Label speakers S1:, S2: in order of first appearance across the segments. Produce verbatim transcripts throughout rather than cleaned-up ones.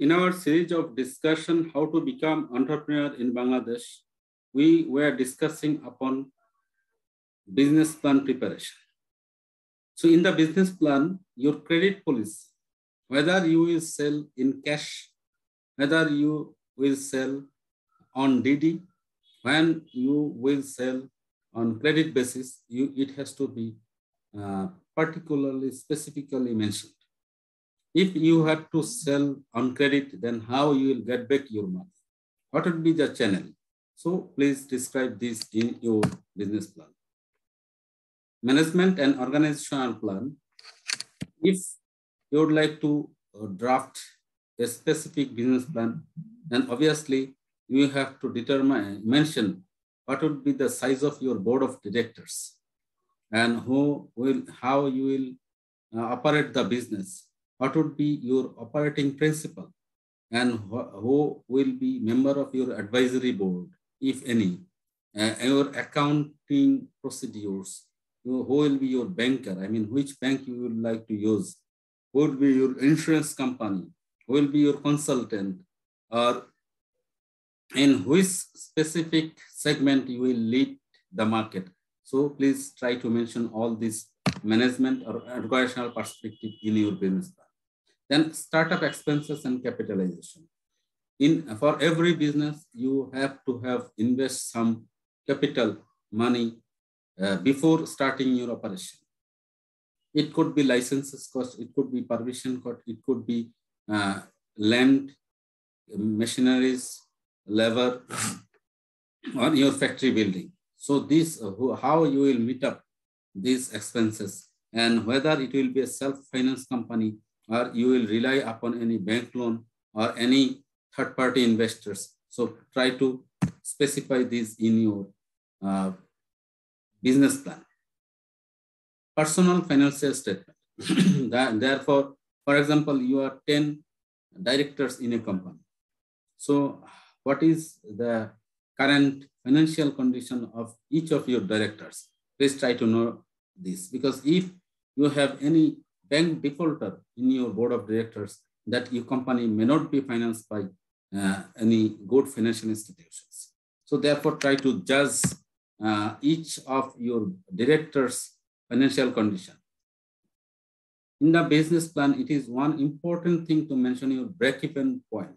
S1: In our series of discussion, how to become entrepreneur in Bangladesh, we were discussing upon business plan preparation. So in the business plan, your credit policy, whether you will sell in cash, whether you will sell on D D, when you will sell on credit basis, you, it has to be uh, particularly, specifically mentioned. If you have to sell on credit, then how you will get back your money? What would be the channel? So please describe this in your business plan. Management and organizational plan. If you would like to draft a specific business plan, then obviously you have to determine, mention what would be the size of your board of directors and who will, how you will uh, operate the business. What would be your operating principle and wh who will be member of your advisory board, if any, uh, your accounting procedures, who will be your banker, I mean, which bank you would like to use, who will be your insurance company, who will be your consultant, or in which specific segment you will lead the market. So please try to mention all this management or organizational perspective in your business plan. Then startup expenses and capitalization. In, for every business, you have to have invest some capital money uh, before starting your operation. It could be licenses cost, it could be permission cost, it could be uh, land, machineries, labor, or your factory building. So this, uh, how you will meet up these expenses and whether it will be a self-finance company or you will rely upon any bank loan or any third-party investors. So try to specify this in your uh, business plan. Personal financial statement. that, therefore, for example, you are ten directors in a company. So what is the current financial condition of each of your directors? Please try to know this, because if you have any bank defaulter in your board of directors, that your company may not be financed by uh, any good financial institutions. So therefore, try to judge uh, each of your directors' financial condition. In the business plan, it is one important thing to mention your break-even point.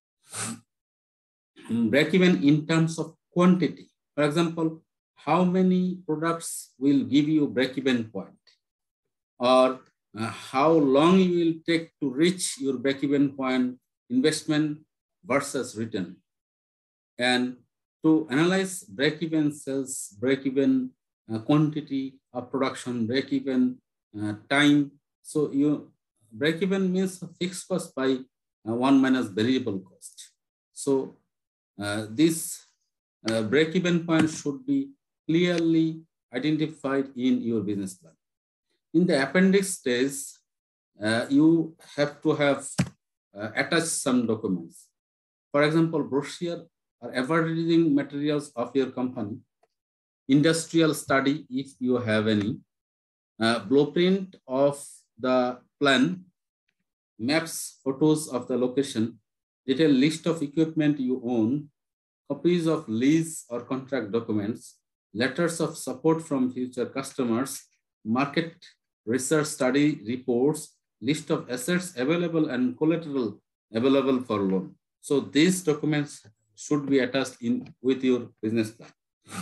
S1: Break-even in terms of quantity. For example, how many products will give you break-even point? Or uh, how long you will take to reach your break-even point, investment versus return. And to analyze break-even sales, break-even uh, quantity of production, break-even uh, time. So you break-even means fixed cost by uh, one minus variable cost. So uh, this uh, break-even point should be clearly identified in your business plan. In the appendix stage, uh, you have to have uh, attached some documents. For example, brochure or advertising materials of your company, industrial study if you have any, uh, blueprint of the plan, maps, photos of the location, detailed list of equipment you own, copies of lease or contract documents, letters of support from future customers, market research study reports, list of assets available and collateral available for loan. So these documents should be attached in with your business plan.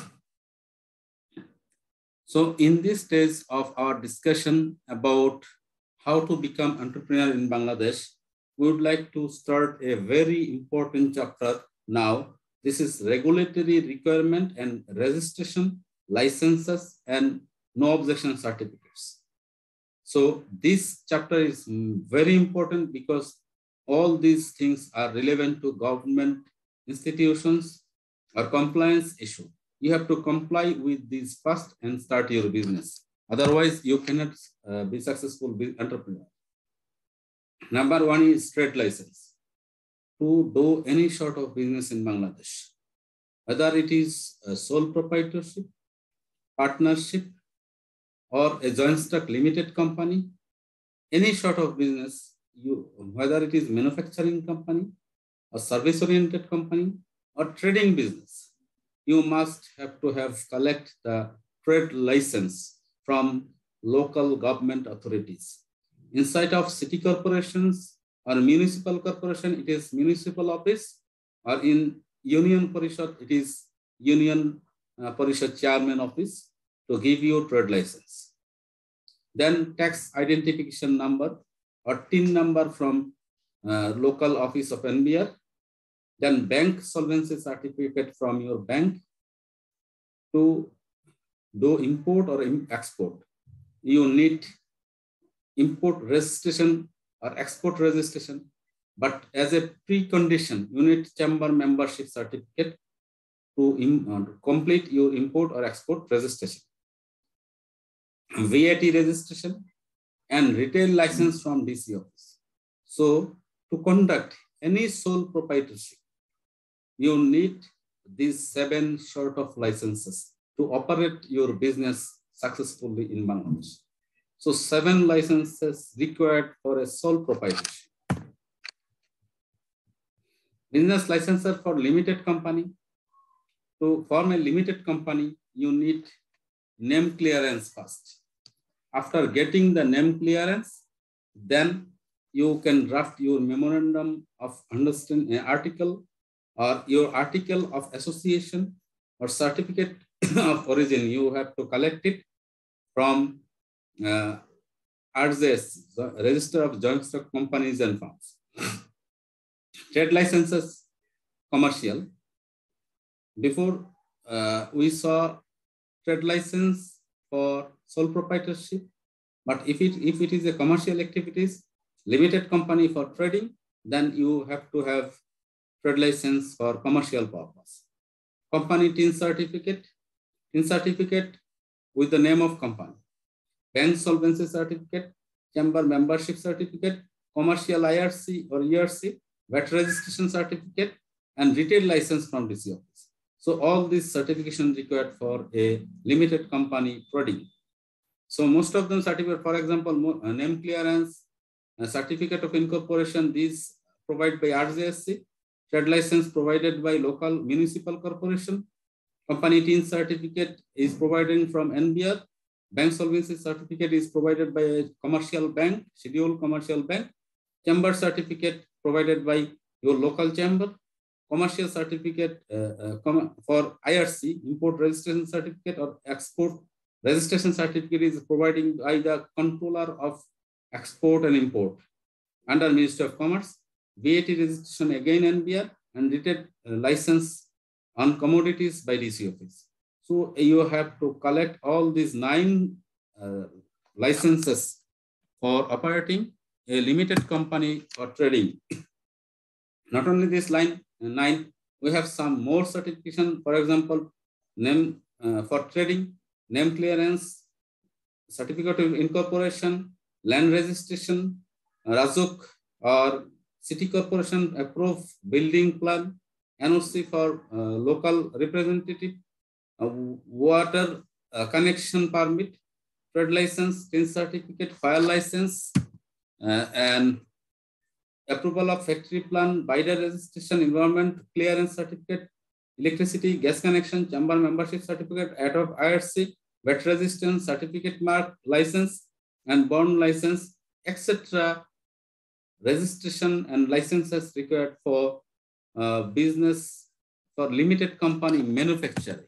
S1: So in this stage of our discussion about how to become entrepreneur in Bangladesh, we would like to start a very important chapter now. This is regulatory requirement and registration, licenses, and no objection certificates. So this chapter is very important because all these things are relevant to government institutions or compliance issue. You have to comply with these first and start your business. Otherwise, you cannot uh, be successful entrepreneur. Number one is trade license. To do any sort of business in Bangladesh, whether it is a sole proprietorship, partnership, or a joint stock limited company, any sort of business, you, whether it is manufacturing company, a service-oriented company, or trading business, you must have to have collect the trade license from local government authorities. Inside of city corporations or municipal corporation, it is municipal office, or in union parishad, it is union uh, parishad chairman office to give you trade license. Then tax identification number or T I N number from uh, local office of N B R. Then bank solvency certificate from your bank to do import or export. You need import registration or export registration, but as a precondition, you need chamber membership certificate to uh, complete your import or export registration. V A T registration and retail license from D C office. So to conduct any sole proprietorship, you need these seven sort of licenses to operate your business successfully in Bangladesh. So seven licenses required for a sole proprietorship. Business licensor for limited company. To form a limited company, you need name clearance first. After getting the name clearance, then you can draft your memorandum of understanding article or your article of association or certificate of origin. You have to collect it from uh, R J S, Register of Joint Stock Companies and Firms. Trade licenses, commercial. Before uh, we saw trade license for sole proprietorship, but if it if it is a commercial activities, limited company for trading, then you have to have trade license for commercial purpose. Company T I N certificate, T I N certificate with the name of company, bank solvency certificate, chamber membership certificate, commercial I R C or E R C, V A T registration certificate, and retail license from D C office. So all these certifications required for a limited company trading. So most of them certificate, for example, name clearance, certificate of incorporation, these provided by R J S C, trade license provided by local municipal corporation, company T I N certificate is provided from N B R, bank solvency certificate is provided by a commercial bank, scheduled commercial bank, chamber certificate provided by your local chamber, commercial certificate uh, uh, for I R C, import registration certificate or export registration certificate is providing by the controller of export and import under Ministry of Commerce, V A T registration again N B R, and retail uh, license on commodities by D C office. So you have to collect all these nine uh, licenses for operating a limited company or trading. Not only this line nine, we have some more certification. For example, name uh, for trading, name clearance, certificate of incorporation, land registration, Razuk or city corporation approved building plan, N O C for uh, local representative, uh, water uh, connection permit, trade license, T I N certificate, fire license, uh, and approval of factory plan, bidder registration, environment clearance certificate, electricity, gas connection, chamber membership certificate, ad hoc I R C, V A T resistance, certificate mark, license, and bond license, et cetera. Registration and licenses required for uh, business for limited company manufacturing.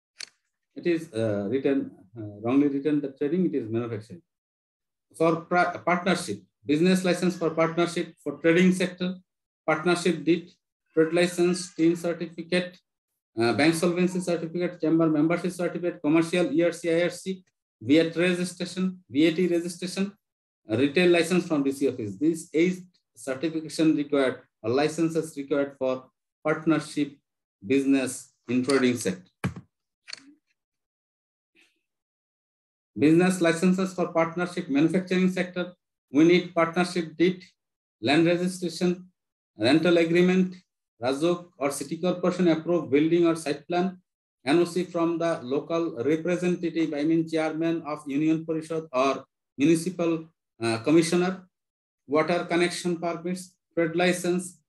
S1: It is uh, written, uh, wrongly written the trading, it is manufacturing. For partnership, business license for partnership for trading sector, partnership deed, trade license, T I N certificate, uh, bank solvency certificate, chamber membership certificate, commercial E R C, I R C, V A T registration, V A T registration, a retail license from D C office. These eight certification required or licenses required for partnership business in trading sector. Business licenses for partnership manufacturing sector, we need partnership deed, land registration, rental agreement, Razuk or city corporation approved building or site plan, N O C from the local representative, I mean chairman of union parishad or municipal uh, commissioner, water connection permits, trade license,